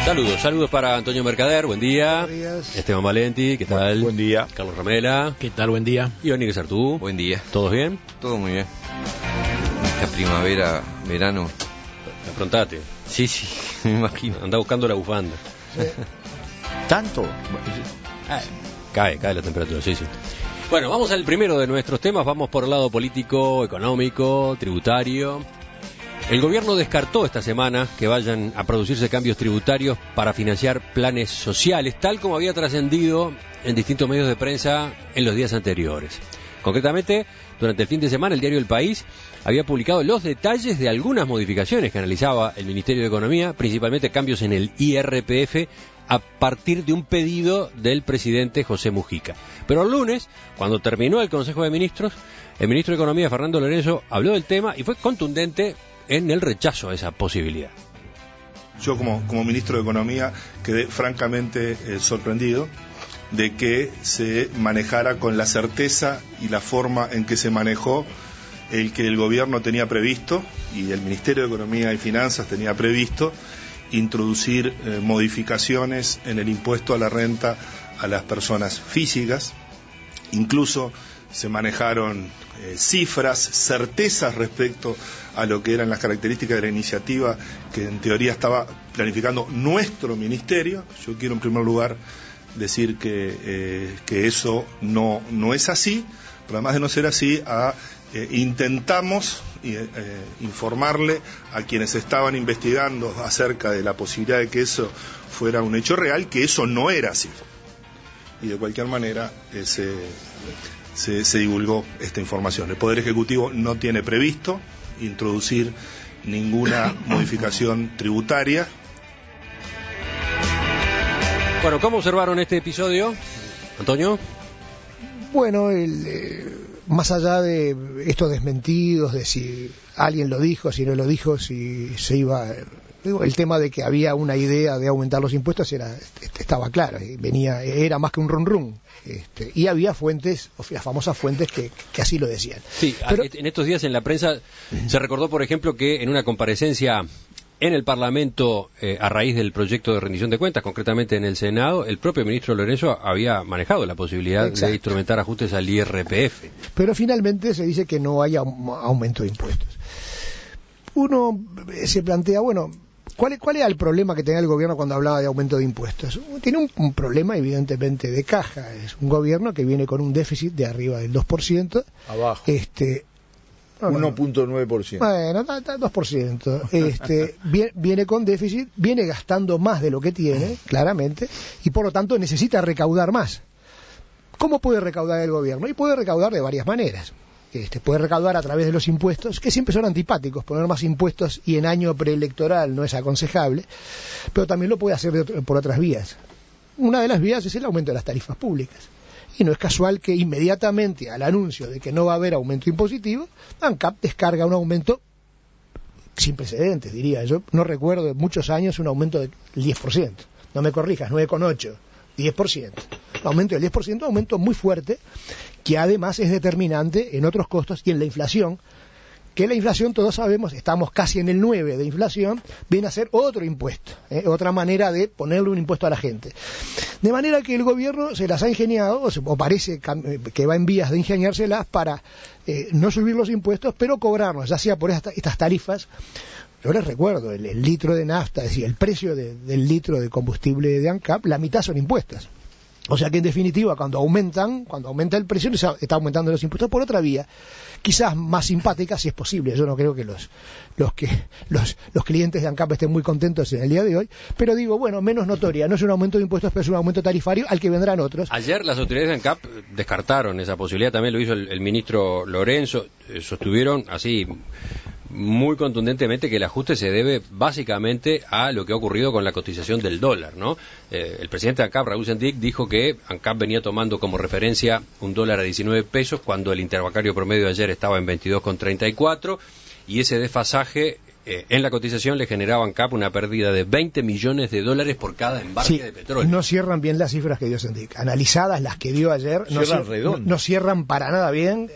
Saludos para Antonio Mercader, buen día. Buenos días. Esteban Valenti, ¿qué tal? Buen día. Carlos Ramela. ¿Qué tal? Buen día. Iván Níguez Artú. Buen día. ¿Todos bien? Todo muy bien. Esta primavera, verano. Aprontate. Sí, me imagino. Anda buscando la bufanda. ¿Tanto? Cae la temperatura, sí. Bueno, vamos al primero de nuestros temas. Vamos por el lado político, económico, tributario. El gobierno descartó esta semana que vayan a producirse cambios tributarios para financiar planes sociales, tal como había trascendido en distintos medios de prensa en los días anteriores. Concretamente, durante el fin de semana, el diario El País había publicado los detalles de algunas modificaciones que analizaba el Ministerio de Economía, principalmente cambios en el IRPF, a partir de un pedido del presidente José Mujica. Pero el lunes, cuando terminó el Consejo de Ministros, el ministro de Economía, Fernando Lorenzo, habló del tema y fue contundente en el rechazo a esa posibilidad. Yo como ministro de Economía quedé francamente sorprendido de que se manejara con la certeza y la forma en que se manejó el que el gobierno tenía previsto y el Ministerio de Economía y Finanzas tenía previsto introducir modificaciones en el impuesto a la renta a las personas físicas. Incluso se manejaron cifras, certezas respecto a lo que eran las características de la iniciativa que en teoría estaba planificando nuestro ministerio. Yo quiero en primer lugar decir que eso no es así, pero además de no ser así, intentamos informarle a quienes estaban investigando acerca de la posibilidad de que eso fuera un hecho real, que eso no era así. Y de cualquier manera se divulgó esta información. El Poder Ejecutivo no tiene previsto introducir ninguna modificación tributaria. Bueno, ¿cómo observaron este episodio, Antonio? Bueno, más allá de estos desmentidos, de si alguien lo dijo, si no lo dijo, si se iba... El tema de que había una idea de aumentar los impuestos estaba claro, era más que un rum. Y había fuentes, las famosas fuentes que así lo decían. Sí, pero en estos días en la prensa se recordó, por ejemplo, que en una comparecencia en el Parlamento, a raíz del proyecto de rendición de cuentas, concretamente en el Senado, el propio ministro Lorenzo había manejado la posibilidad de instrumentar ajustes al IRPF. Pero finalmente se dice que no haya aumento de impuestos. Uno se plantea, bueno, ¿cuál era el problema que tenía el gobierno cuando hablaba de aumento de impuestos? Tiene un problema evidentemente de caja. Es un gobierno que viene con un déficit de arriba del 2%. Abajo. 1.9%. Bueno, 2%. Viene con déficit, viene gastando más de lo que tiene, claramente, y por lo tanto necesita recaudar más. ¿Cómo puede recaudar el gobierno? Y puede recaudar de varias maneras. Puede recaudar a través de los impuestos, que siempre son antipáticos. Poner más impuestos y en año preelectoral no es aconsejable, pero también lo puede hacer por otras vías. Una de las vías es el aumento de las tarifas públicas. Y no es casual que inmediatamente al anuncio de que no va a haber aumento impositivo, ANCAP descarga un aumento sin precedentes, diría. Yo no recuerdo en muchos años un aumento del 10%. No me corrijas, 9,8%, 10%. Un aumento del 10%, un aumento muy fuerte, que además es determinante en otros costos y en la inflación, que la inflación, todos sabemos, estamos casi en el 9 de inflación, viene a ser otro impuesto, otra manera de ponerle un impuesto a la gente. De manera que el gobierno se las ha ingeniado, o parece que va en vías de ingeniárselas para no subir los impuestos, pero cobrarnos, ya sea por estas tarifas. Yo les recuerdo, el litro de nafta, es decir, el precio del litro de combustible de ANCAP, la mitad son impuestos. O sea que en definitiva cuando aumenta el precio, está aumentando los impuestos por otra vía, quizás más simpática si es posible. Yo no creo que los clientes de ANCAP estén muy contentos en el día de hoy, pero digo, bueno, menos notoria, no es un aumento de impuestos, pero es un aumento tarifario al que vendrán otros. Ayer las autoridades de ANCAP descartaron esa posibilidad, también lo hizo el ministro Lorenzo, sostuvieron así muy contundentemente que el ajuste se debe básicamente a lo que ha ocurrido con la cotización del dólar, ¿no? El presidente de ANCAP, Raúl Sendic, dijo que ANCAP venía tomando como referencia un dólar a 19 pesos cuando el interbancario promedio de ayer estaba en 22,34 y ese desfasaje en la cotización le generaba a ANCAP una pérdida de $20 millones por cada embarque de petróleo. No cierran bien las cifras que dio Sendik. Analizadas las que dio ayer, no cierran para nada bien,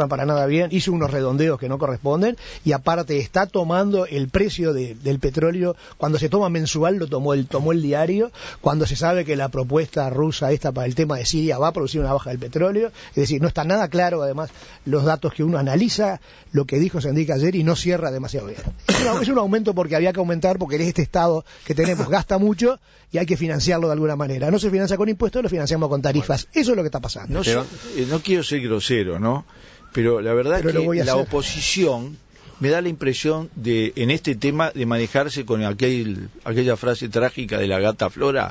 hizo unos redondeos que no corresponden, y aparte está tomando el precio del petróleo, cuando se toma mensual lo tomó el diario, cuando se sabe que la propuesta rusa esta para el tema de Siria va a producir una baja del petróleo, es decir, no está nada claro además los datos que uno analiza, lo que dijo Sendik ayer, y no cierra demasiado bien. Es un aumento porque había que aumentar, porque este estado que tenemos gasta mucho y hay que financiarlo de alguna manera. No se financia con impuestos, lo financiamos con tarifas. Eso es lo que está pasando. No quiero ser grosero, ¿no? Pero la verdad es que la oposición me da la impresión de, en este tema, de manejarse con aquella frase trágica de la gata Flora,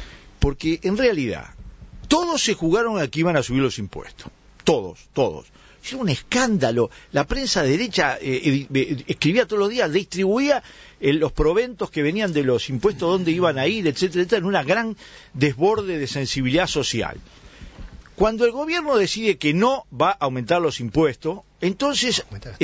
porque en realidad todos se jugaron a que iban a subir los impuestos. Todos. Era un escándalo. La prensa de derecha escribía todos los días, distribuía los proventos que venían de los impuestos, dónde iban a ir, etcétera, en una gran desborde de sensibilidad social. Cuando el gobierno decide que no va a aumentar los impuestos, entonces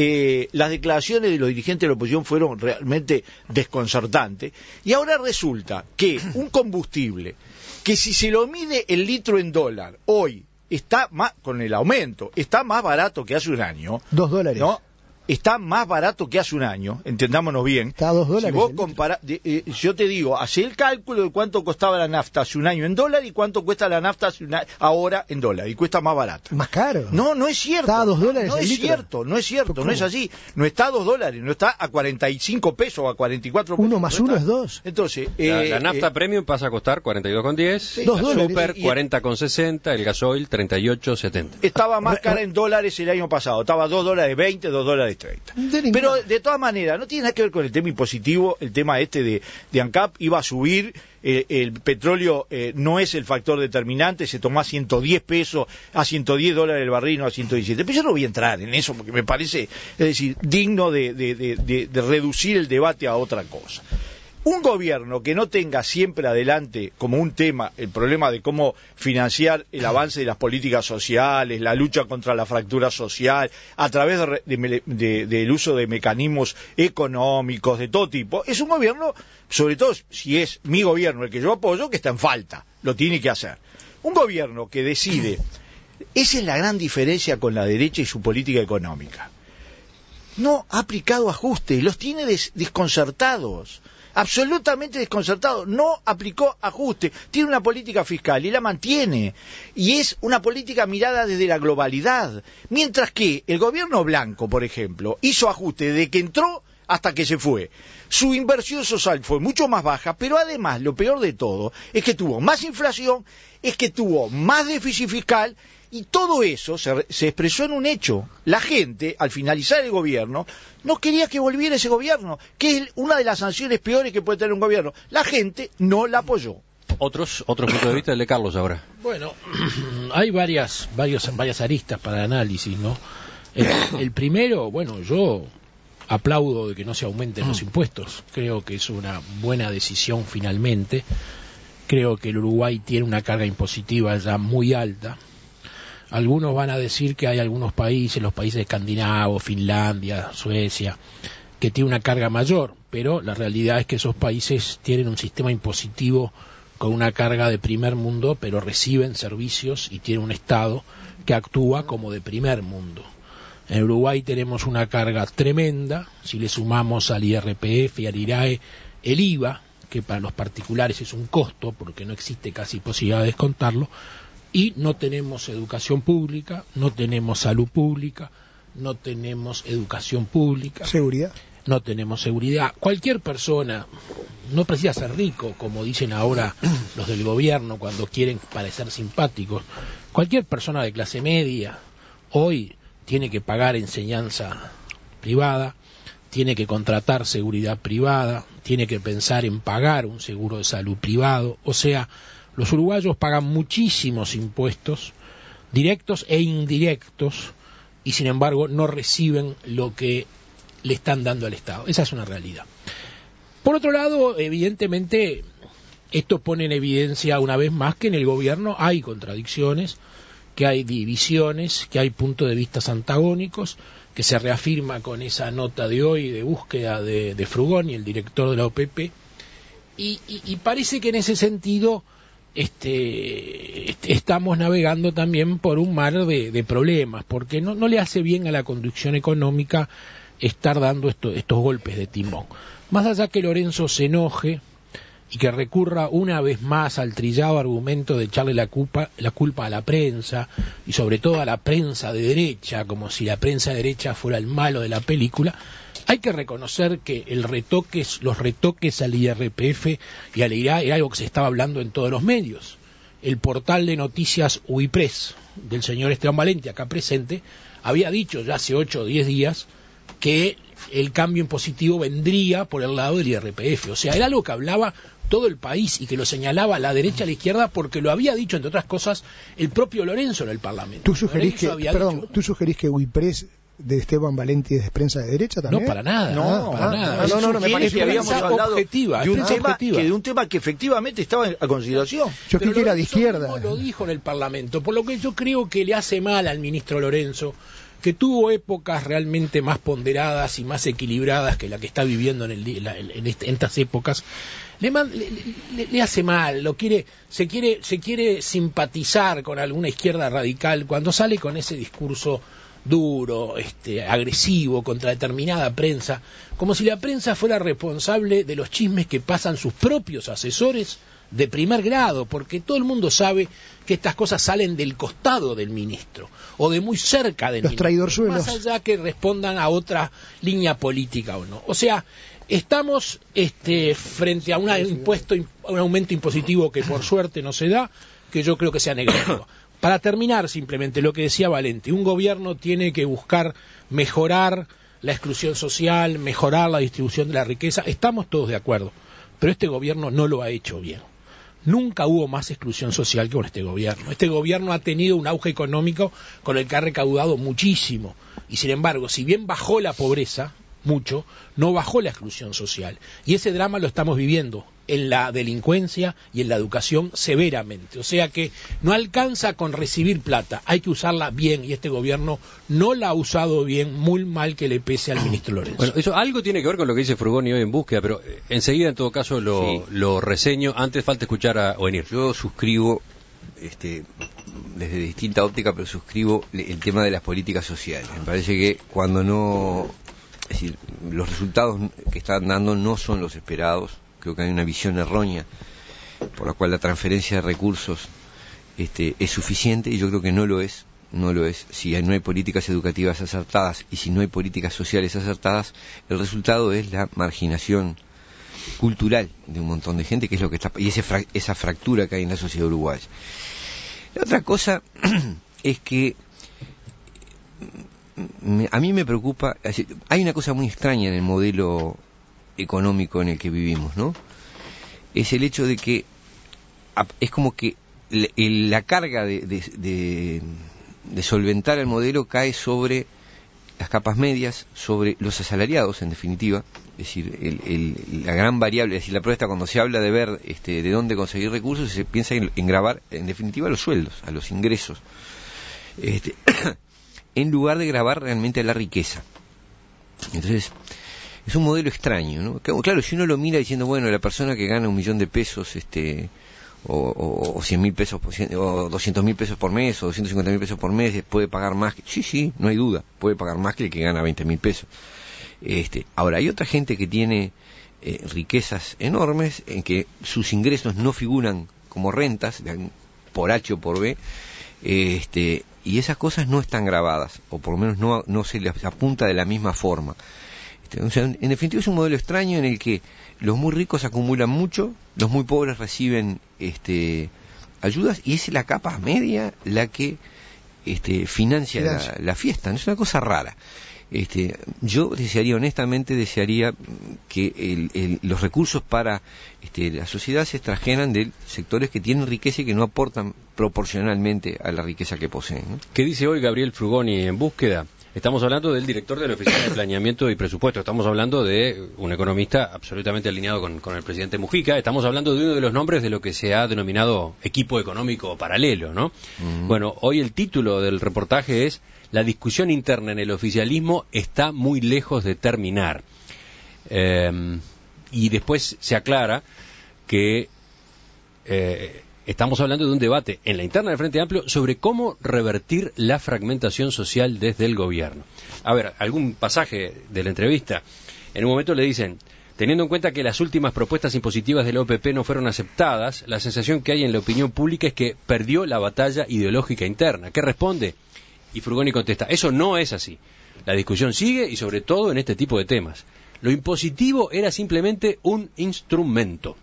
las declaraciones de los dirigentes de la oposición fueron realmente desconcertantes. Y ahora resulta que un combustible, que si se lo mide el litro en dólar, hoy está más, con el aumento, está más barato que hace un año. $2. ¿No? Está más barato que hace un año, entendámonos bien. Está a $2. Si vos comparás, yo te digo, hacé el cálculo de cuánto costaba la nafta hace un año en dólar y cuánto cuesta la nafta ahora en dólar, y cuesta más barato. Más caro. No es cierto. Está a $2. No es cierto, no es así. No está a $2, no está a 45 pesos o a 44 pesos. 1 más 1 es 2. Entonces, la nafta premium pasa a costar 42,10, $2. Super 40,60, el gasoil 38,70. Estaba más cara en dólares el año pasado, estaba $2.20, $2.30. Pero de todas maneras no tiene nada que ver con el tema impositivo. El tema de ANCAP iba a subir, el petróleo no es el factor determinante, se tomó a 110 pesos, a $110 el barril, no a 117. Pero yo no voy a entrar en eso porque me parece, es decir, digno de reducir el debate a otra cosa. Un gobierno que no tenga siempre adelante como un tema el problema de cómo financiar el avance de las políticas sociales, la lucha contra la fractura social, a través del uso de mecanismos económicos de todo tipo, es un gobierno, sobre todo si es mi gobierno el que yo apoyo, que está en falta, lo tiene que hacer. Un gobierno que decide, esa es la gran diferencia con la derecha y su política económica. No ha aplicado ajustes, los tiene desconcertados. Absolutamente desconcertado, no aplicó ajuste, tiene una política fiscal y la mantiene, y es una política mirada desde la globalidad, mientras que el gobierno blanco, por ejemplo, hizo ajuste desde que entró hasta que se fue. Su inversión social fue mucho más baja, pero además lo peor de todo es que tuvo más inflación, es que tuvo más déficit fiscal, y todo eso se expresó en un hecho. La gente, al finalizar el gobierno, no quería que volviera ese gobierno, que es una de las sanciones peores que puede tener un gobierno. La gente no la apoyó. Otros puntos de vista, el de Carlos ahora. Bueno, hay varias aristas para el análisis, ¿no? El primero, bueno, yo aplaudo de que no se aumenten los impuestos. Creo que es una buena decisión finalmente. Creo que el Uruguay tiene una carga impositiva ya muy alta. Algunos van a decir que hay algunos países, los países escandinavos, Finlandia, Suecia, que tienen una carga mayor, pero la realidad es que esos países tienen un sistema impositivo con una carga de primer mundo, pero reciben servicios y tienen un Estado que actúa como de primer mundo. En Uruguay tenemos una carga tremenda, si le sumamos al IRPF y al IRAE el IVA, que para los particulares es un costo, porque no existe casi posibilidad de descontarlo, y no tenemos educación pública, no tenemos salud pública, no tenemos educación pública. Seguridad. No tenemos seguridad. Cualquier persona, no precisa ser rico, como dicen ahora los del gobierno cuando quieren parecer simpáticos. Cualquier persona de clase media hoy tiene que pagar enseñanza privada, tiene que contratar seguridad privada, tiene que pensar en pagar un seguro de salud privado. O sea, los uruguayos pagan muchísimos impuestos, directos e indirectos, y sin embargo no reciben lo que le están dando al Estado. Esa es una realidad. Por otro lado, evidentemente, esto pone en evidencia una vez más que en el gobierno hay contradicciones, que hay divisiones, que hay puntos de vista antagónicos, que se reafirma con esa nota de hoy de búsqueda de Frugoni, el director de la OPP, y parece que en ese sentido estamos navegando también por un mar de problemas, porque no le hace bien a la conducción económica estar dando estos golpes de timón. Más allá que Lorenzo se enoje y que recurra una vez más al trillado argumento de echarle la culpa a la prensa, y sobre todo a la prensa de derecha, como si la prensa de derecha fuera el malo de la película, hay que reconocer que los retoques al IRPF y al IRA era algo que se estaba hablando en todos los medios. El portal de noticias UIPRES del señor Esteban Valenti, acá presente, había dicho ya hace 8 o 10 días que el cambio impositivo vendría por el lado del IRPF. O sea, era algo que hablaba todo el país y que lo señalaba a la derecha y a la izquierda, porque lo había dicho, entre otras cosas, el propio Lorenzo en el Parlamento. ¿Tú sugerís que UIPRES de Esteban Valenti es prensa de derecha también? No, para nada. No, me parece que habíamos hablado de un tema que efectivamente estaba a consideración. Yo creo que era de izquierda. No lo dijo en el Parlamento, por lo que yo creo que le hace mal al ministro Lorenzo, que tuvo épocas realmente más ponderadas y más equilibradas que la que está viviendo en estas épocas. Le hace mal, se quiere simpatizar con alguna izquierda radical cuando sale con ese discurso duro, agresivo contra determinada prensa, como si la prensa fuera responsable de los chismes que pasan sus propios asesores de primer grado, porque todo el mundo sabe que estas cosas salen del costado del ministro o de muy cerca del ministro, traidorzuelos, más allá que respondan a otra línea política o no. O sea, estamos frente a un aumento impositivo que por suerte no se da, que yo creo que sea negativo. Para terminar, simplemente lo que decía Valenti, un gobierno tiene que buscar mejorar la exclusión social, mejorar la distribución de la riqueza, estamos todos de acuerdo, pero este gobierno no lo ha hecho bien. Nunca hubo más exclusión social que con este gobierno. Este gobierno ha tenido un auge económico con el que ha recaudado muchísimo, y sin embargo, si bien bajó la pobreza mucho, no bajó la exclusión social, y ese drama lo estamos viviendo en la delincuencia y en la educación severamente. O sea que no alcanza con recibir plata, hay que usarla bien, y este gobierno no la ha usado bien, muy mal que le pese al ministro Lorenzo. Bueno, eso algo tiene que ver con lo que dice Frugoni hoy en Búsqueda, pero enseguida en todo caso lo reseño. Antes falta escuchar a Ovenir. Yo suscribo desde distinta óptica, pero suscribo el tema de las políticas sociales. Me parece que es decir, los resultados que están dando no son los esperados. Creo que hay una visión errónea por la cual la transferencia de recursos es suficiente, y yo creo que no lo es. Si no hay políticas educativas acertadas y si no hay políticas sociales acertadas, el resultado es la marginación cultural de un montón de gente, que es lo que está, y esa fractura que hay en la sociedad uruguaya. La otra cosa es que a mí me preocupa, hay una cosa muy extraña en el modelo económico en el que vivimos, ¿no? Es el hecho de que es como que la carga de solventar el modelo cae sobre las capas medias, sobre los asalariados, en definitiva. Es decir, la gran variable, es decir, la prueba está cuando se habla de ver de dónde conseguir recursos, se piensa en grabar, en definitiva, los sueldos, a los ingresos, en lugar de grabar realmente a la riqueza. Entonces, es un modelo extraño, ¿no? Claro, si uno lo mira diciendo, bueno, la persona que gana $1.000.000 o 100.000 pesos o 200.000 pesos por mes o 250.000 pesos por mes puede pagar más, sí, no hay duda, puede pagar más que el que gana 20.000 pesos. Ahora, hay otra gente que tiene riquezas enormes en que sus ingresos no figuran como rentas por H o por B, y esas cosas no están grabadas, o por lo menos no se les apunta de la misma forma. O sea, en definitiva es un modelo extraño en el que los muy ricos acumulan mucho, los muy pobres reciben ayudas, y es la capa media la que financia la fiesta. ¿No? Es una cosa rara. Yo honestamente desearía que los recursos para la sociedad se extrajeran de sectores que tienen riqueza y que no aportan proporcionalmente a la riqueza que poseen, ¿no? ¿Qué dice hoy Gabriel Frugoni en Búsqueda? Estamos hablando del director de la Oficina de Planeamiento y Presupuesto. Estamos hablando de un economista absolutamente alineado con el presidente Mujica. Estamos hablando de uno de los nombres de lo que se ha denominado equipo económico paralelo, ¿no? Bueno, hoy el título del reportaje es "La discusión interna en el oficialismo está muy lejos de terminar". Y después se aclara que estamos hablando de un debate en la interna del Frente Amplio sobre cómo revertir la fragmentación social desde el gobierno. A ver, algún pasaje de la entrevista. En un momento le dicen: teniendo en cuenta que las últimas propuestas impositivas de la OPP no fueron aceptadas, la sensación que hay en la opinión pública es que perdió la batalla ideológica interna. ¿Qué responde? Y Frugoni contesta: eso no es así. La discusión sigue, y sobre todo en este tipo de temas. Lo impositivo era simplemente un instrumento.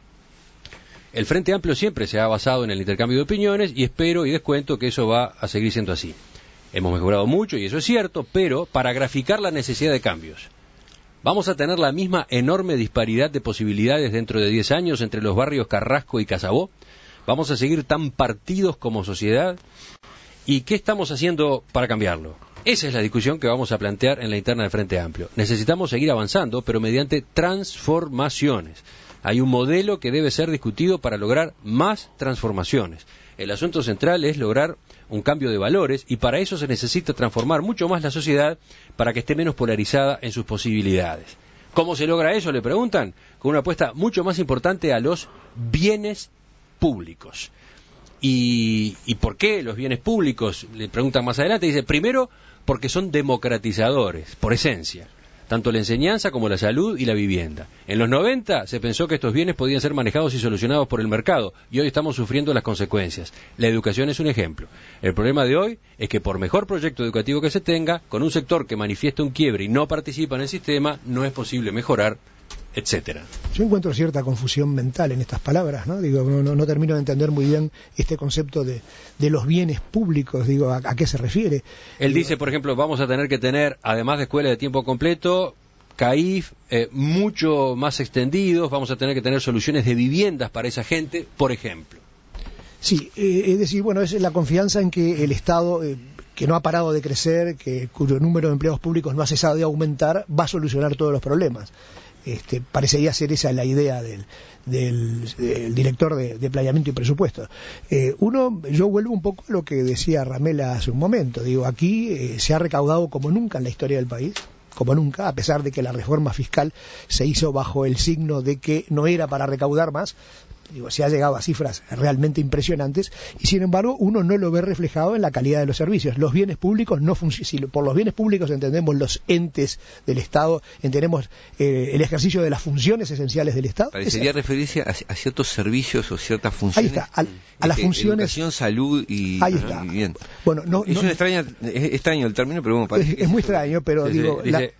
El Frente Amplio siempre se ha basado en el intercambio de opiniones y espero y descuento que eso va a seguir siendo así. Hemos mejorado mucho y eso es cierto, pero para graficar la necesidad de cambios, ¿vamos a tener la misma enorme disparidad de posibilidades dentro de 10 años entre los barrios Carrasco y Casabó? ¿Vamos a seguir tan partidos como sociedad? ¿Y qué estamos haciendo para cambiarlo? Esa es la discusión que vamos a plantear en la interna del Frente Amplio. Necesitamos seguir avanzando, pero mediante transformaciones. Hay un modelo que debe ser discutido para lograr más transformaciones. El asunto central es lograr un cambio de valores y para eso se necesita transformar mucho más la sociedad para que esté menos polarizada en sus posibilidades. ¿Cómo se logra eso? Le preguntan. Con una apuesta mucho más importante a los bienes públicos. ¿Y por qué los bienes públicos? Le preguntan más adelante. Dice: primero, porque son democratizadores, por esencia. Tanto la enseñanza como la salud y la vivienda. En los 90 se pensó que estos bienes podían ser manejados y solucionados por el mercado, y hoy estamos sufriendo las consecuencias. La educación es un ejemplo. El problema de hoy es que por mejor proyecto educativo que se tenga, con un sector que manifiesta un quiebre y no participa en el sistema, no es posible mejorar, etcétera. Yo encuentro cierta confusión mental en estas palabras, ¿no? Digo, no termino de entender muy bien este concepto de los bienes públicos, digo, ¿a qué se refiere? Él dice, por ejemplo, vamos a tener que tener, además de escuelas de tiempo completo, CAIF mucho más extendidos, vamos a tener que tener soluciones de viviendas para esa gente, por ejemplo. Sí, es decir, bueno, es la confianza en que el Estado, que no ha parado de crecer, cuyo número de empleados públicos no ha cesado de aumentar, va a solucionar todos los problemas. Parecería ser esa la idea del director de Planeamiento y Presupuesto. Yo vuelvo un poco a lo que decía Ramela hace un momento. Digo, aquí se ha recaudado como nunca en la historia del país, como nunca, a pesar de que la reforma fiscal se hizo bajo el signo de que no era para recaudar más. Digo, se ha llegado a cifras realmente impresionantes y sin embargo uno no lo ve reflejado en la calidad de los servicios. Los bienes públicos no funcionan. Si por los bienes públicos entendemos los entes del Estado, entendemos el ejercicio de las funciones esenciales del Estado. Parecería referirse a ciertos servicios o ciertas funciones. Ahí está, a las funciones. Educación, salud y ahí está. Bien. Bueno, es extraño el término, pero bueno, parece es muy extraño, pero dice,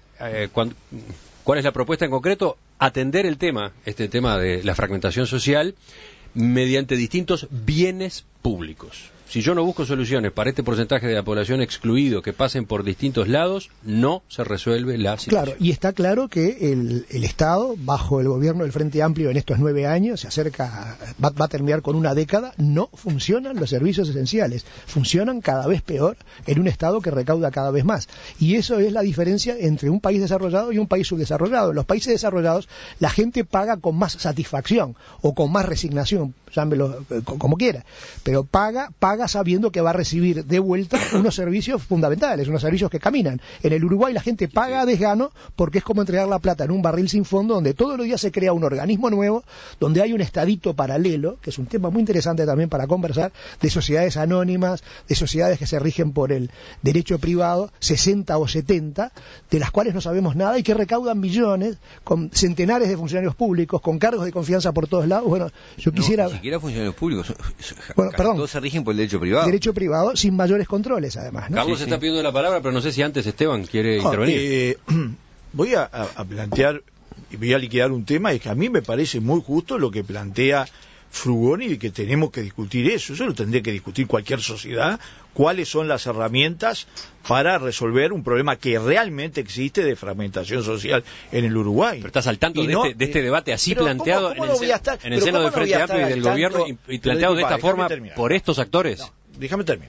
¿cuál es la propuesta en concreto? Atender este tema de la fragmentación social mediante distintos bienes públicos. Si yo no busco soluciones para este porcentaje de la población excluido que pasen por distintos lados, no se resuelve la situación. Claro, y está claro que el Estado, bajo el gobierno del Frente Amplio en estos 9 años, va a terminar con una década, no funcionan los servicios esenciales, funcionan cada vez peor en un Estado que recauda cada vez más. Y eso es la diferencia entre un país desarrollado y un país subdesarrollado. En los países desarrollados la gente paga con más satisfacción o con más resignación, llámelo como quiera, pero paga sabiendo que va a recibir de vuelta unos servicios fundamentales, unos servicios que caminan. En el Uruguay la gente paga a desgano porque es como entregar la plata en un barril sin fondo, donde todos los días se crea un organismo nuevo, donde hay un estadito paralelo, que es un tema muy interesante también para conversar, de sociedades anónimas, de sociedades que se rigen por el derecho privado, 60 o 70, de las cuales no sabemos nada y que recaudan millones, con centenares de funcionarios públicos, con cargos de confianza por todos lados. Bueno, yo quisiera... Ni siquiera funcionarios públicos, perdón, todos se rigen por el derecho privado. Derecho privado sin mayores controles, además, ¿no? Carlos está pidiendo la palabra, pero no sé si antes Esteban quiere intervenir. Voy a plantear y voy a liquidar un tema, es que a mí me parece muy justo lo que plantea Frugoni, de que tenemos que discutir eso lo tendría que discutir cualquier sociedad, cuáles son las herramientas para resolver un problema que realmente existe de fragmentación social en el Uruguay. Pero estás al tanto de este debate así planteado en el seno del Frente Amplio y del gobierno y planteado de esta forma por estos actores. No, déjame terminar.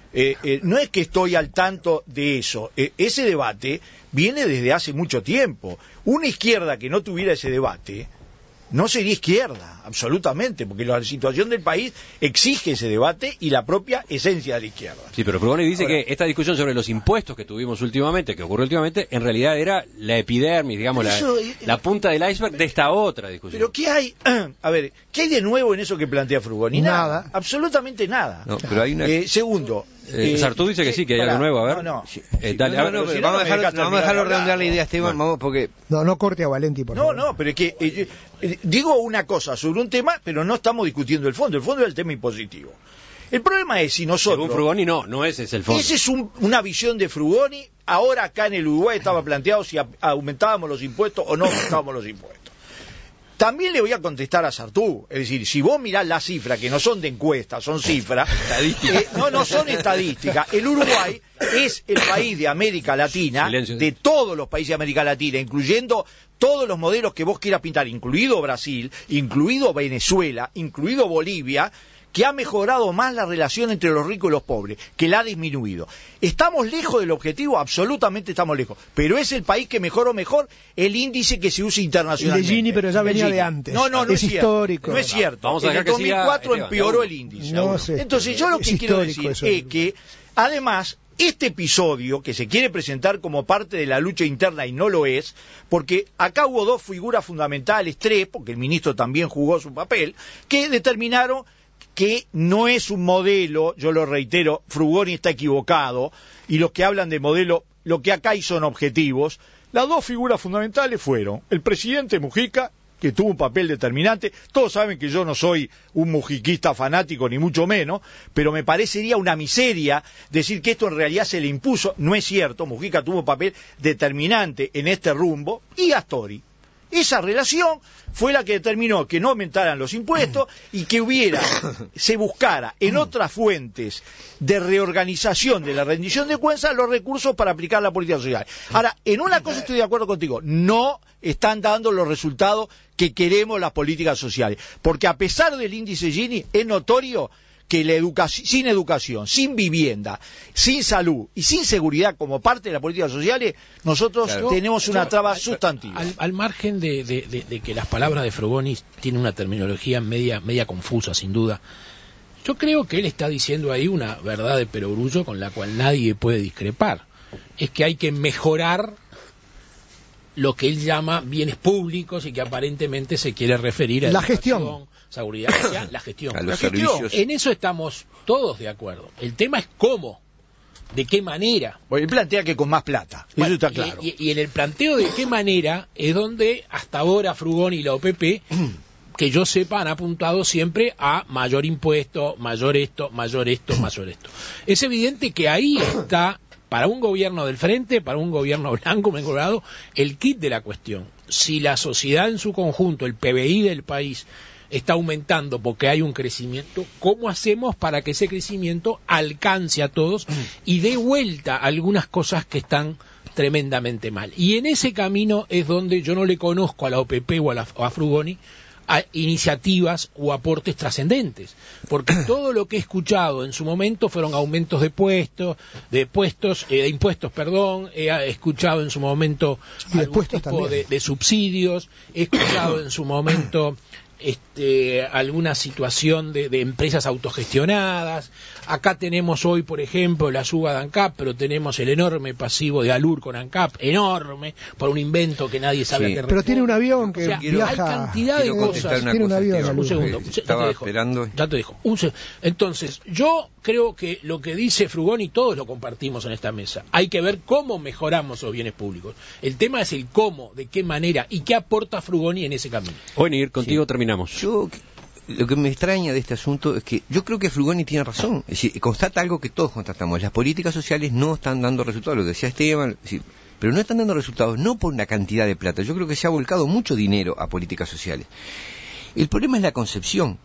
No es que estoy al tanto de eso. Ese debate viene desde hace mucho tiempo. Una izquierda que no tuviera ese debate no sería izquierda, absolutamente, porque la situación del país exige ese debate y la propia esencia de la izquierda. Sí, pero Frugoni dice que esta discusión sobre los impuestos que tuvimos últimamente, que ocurrió últimamente, en realidad era la epidermis, digamos, la punta del iceberg de esta otra discusión. Pero ¿qué hay? A ver, ¿qué hay de nuevo en eso que plantea Frugoni? Nada. Absolutamente nada. No, pero hay una... Segundo. Sartú dice que sí, que hay algo nuevo, a ver. Dale, vamos a dejarlo redondear la idea, Esteban, vamos, porque... No corte a Valenti, por favor. No, pero es que digo una cosa sobre un tema, pero no estamos discutiendo el fondo es el tema impositivo. El problema es si nosotros... Según Frugoni no ese es el fondo. Esa es una visión de Frugoni. Ahora acá en el Uruguay estaba planteado si aumentábamos los impuestos o no aumentábamos los impuestos. También le voy a contestar a Sartú, es decir, si vos mirás las cifras, que no son de encuestas, son cifras, no son estadísticas. El Uruguay es el país de América Latina, de todos los países de América Latina, incluyendo todos los modelos que vos quieras pintar, incluido Brasil, incluido Venezuela, incluido Bolivia, que ha mejorado más la relación entre los ricos y los pobres, que la ha disminuido. ¿Estamos lejos del objetivo? Absolutamente estamos lejos. Pero es el país que mejoró mejor el índice que se usa internacionalmente. El de Gini, pero ya venía de antes. No es histórico. No es cierto. Vamos a en el 2004 empeoró el índice. Entonces yo lo que quiero decir es que, además, este episodio, que se quiere presentar como parte de la lucha interna y no lo es, porque acá hubo dos figuras fundamentales, tres, porque el ministro también jugó su papel, que determinaron que no es un modelo, yo lo reitero, Frugoni está equivocado, y los que hablan de modelo, lo que acá hay son objetivos. Las dos figuras fundamentales fueron el presidente Mujica, que tuvo un papel determinante. Todos saben que yo no soy un mujiquista fanático, ni mucho menos, pero me parecería una miseria decir que esto en realidad se le impuso. No es cierto, Mujica tuvo un papel determinante en este rumbo, y Astori. Esa relación fue la que determinó que no aumentaran los impuestos y que se buscara en otras fuentes de reorganización de la rendición de cuentas los recursos para aplicar la política social. Ahora, en una cosa estoy de acuerdo contigo, no están dando los resultados que queremos las políticas sociales, porque a pesar del índice Gini es notorio que sin educación, sin vivienda, sin salud y sin seguridad como parte de las políticas sociales, nosotros tenemos una traba sustantiva. Al margen de que las palabras de Frugoni tienen una terminología media confusa, sin duda, yo creo que él está diciendo ahí una verdad de perogrullo con la cual nadie puede discrepar. Es que hay que mejorar lo que él llama bienes públicos y que aparentemente se quiere referir a la gestión, seguridad social, la gestión. A los servicios. En eso estamos todos de acuerdo. El tema es cómo, de qué manera. Bueno, él plantea que con más plata, eso está claro. Y en el planteo de qué manera es donde hasta ahora Frugoni y la OPP, que yo sepa, han apuntado siempre a mayor impuesto, mayor esto. Es evidente que ahí está, para un gobierno del frente, para un gobierno blanco, colorado, el kit de la cuestión. Si la sociedad en su conjunto, el PBI del país, está aumentando porque hay un crecimiento, ¿cómo hacemos para que ese crecimiento alcance a todos y dé vuelta a algunas cosas que están tremendamente mal? Y en ese camino es donde yo no le conozco a la OPP o a Frugoni a iniciativas o aportes trascendentes, porque todo lo que he escuchado en su momento fueron aumentos de impuestos, he escuchado en su momento algún tipo de subsidios, he escuchado en su momento alguna situación de empresas autogestionadas. Acá tenemos hoy, por ejemplo, la suba de ANCAP, pero tenemos el enorme pasivo de ALUR con ANCAP, enorme, por un invento que nadie sabe a qué responde. Pero tiene un avión que viaja. Hay cantidad de cosas. Tiene un avión. Un segundo, ya te dejo. Entonces, yo creo que lo que dice Frugoni todos lo compartimos en esta mesa. Hay que ver cómo mejoramos los bienes públicos. El tema es el cómo, de qué manera y qué aporta Frugoni en ese camino. Oenir, contigo terminamos. Lo que me extraña de este asunto es que yo creo que Frugoni tiene razón. Es decir, constata algo que todos constatamos. Las políticas sociales no están dando resultados, lo decía Esteban, pero no están dando resultados no por una cantidad de plata. Yo creo que se ha volcado mucho dinero a políticas sociales. El problema es la concepción.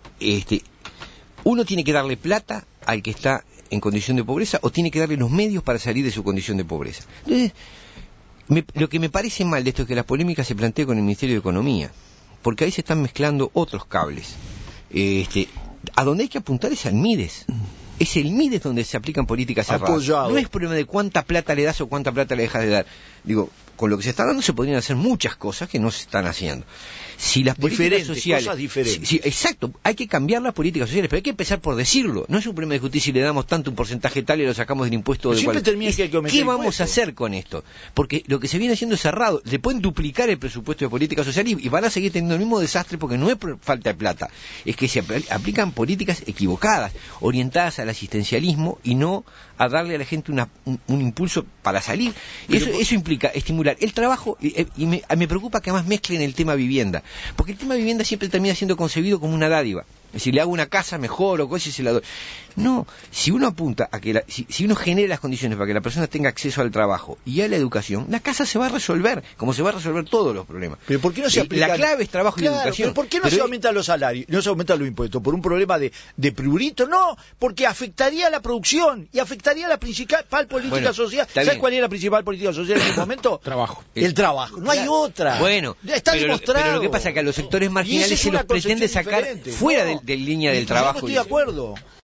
Uno tiene que darle plata al que está en condición de pobreza o tiene que darle los medios para salir de su condición de pobreza. Entonces, lo que me parece mal de esto es que la polémica se plantea con el Ministerio de Economía, porque ahí se están mezclando otros cables. A donde hay que apuntar es al Mides. es el MIDES donde se aplican políticas cerradas. Apoyado. No es problema de cuánta plata le das o cuánta plata le dejas de dar. Digo, con lo que se está dando se podrían hacer muchas cosas que no se están haciendo. Si las políticas sociales, cosas diferentes. Sí, exacto, hay que cambiar las políticas sociales, pero hay que empezar por decirlo. No es un problema de discutir si le damos tanto un porcentaje tal y lo sacamos del impuesto de siempre termina que hay que aumentar ¿Qué el vamos impuesto? a hacer con esto? Porque lo que se viene haciendo es cerrado. Le pueden duplicar el presupuesto de política social y van a seguir teniendo el mismo desastre porque no es por falta de plata. Es que se aplican políticas equivocadas, orientadas al asistencialismo y no a darle a la gente un impulso para salir. Eso implica estimular el trabajo y me preocupa que además mezclen el tema vivienda. Porque el tema vivienda siempre termina siendo concebido como una dádiva. Si le hago una casa mejor o cosas y se la doy. No, si uno apunta a que si uno genera las condiciones para que la persona tenga acceso al trabajo y a la educación, la casa se va a resolver, como se va a resolver todos los problemas. Pero ¿por qué no se aplica? La clave es trabajo y educación. Pero ¿por qué no se aumentan los salarios, no se aumentan los impuestos? ¿Por un problema de prurito? No, porque afectaría a la producción y afectaría a la principal política social. ¿Sabes cuál es la principal política social en este momento? Trabajo. El trabajo. No hay otra. Bueno, está demostrado. Pero lo que pasa es que a los sectores marginales se los pretende sacar fuera de línea del trabajo. No estoy de acuerdo.